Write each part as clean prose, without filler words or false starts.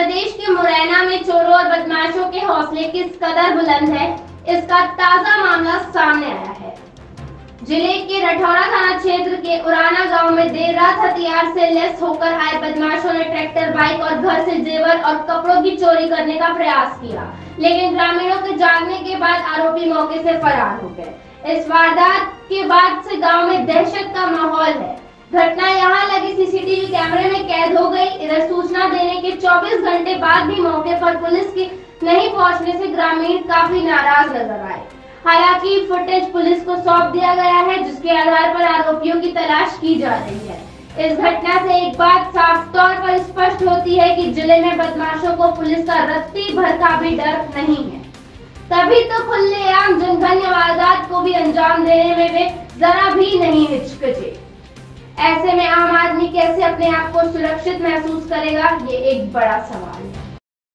प्रदेश के मुरैना में चोरों और बदमाशों के हौसले किस कदर बुलंद है, इसका ताजा मामला सामने आया है। जिले के रठौड़ा थाना क्षेत्र के उराना गांव में देर रात हथियार से लैस होकर आए बदमाशों ने ट्रैक्टर, बाइक और घर से जेवर और कपड़ों की चोरी करने का प्रयास किया, लेकिन ग्रामीणों के जागने के बाद आरोपी मौके से फरार हो गए। इस वारदात के बाद से गांव में दहशत का माहौल है। घटना यहां लगे सीसीटीवी कैमरे में कैद हो गई। इधर सूचना देने के 24 घंटे बाद भी मौके पर पुलिस के नहीं पहुंचने से ग्रामीण काफी नाराज नजर आए। हालांकि फुटेज पुलिस को सौंप दिया गया है, जिसके आधार पर आरोपियों की तलाश की जा रही है। इस घटना से एक बात साफ तौर पर स्पष्ट होती है कि जिले में बदमाशों को पुलिस का रत्ती भर का भी डर नहीं है, तभी तो खुलेआम जघन्य वारदात को भी अंजाम देने में वे जरा भी नहीं हिचकिचे। ऐसे में आम आदमी कैसे अपने आप को सुरक्षित महसूस करेगा, ये एक बड़ा सवाल है।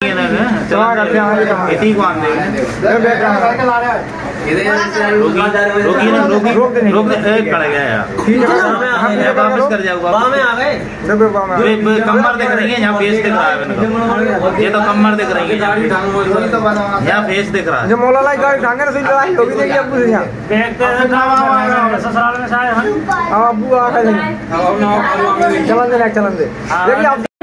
कमर दिख रही है, यहाँ फेस दिख रहा है। ये तो कमर दिख रही है, यहाँ फेस दिख रहा है। जो मोला लाई गाड़ी ढंगे से लड़ाई होगी, देखिए अब कुछ यहाँ ससुराल में शायद अबू आ गए। चलन दे देखिए आप।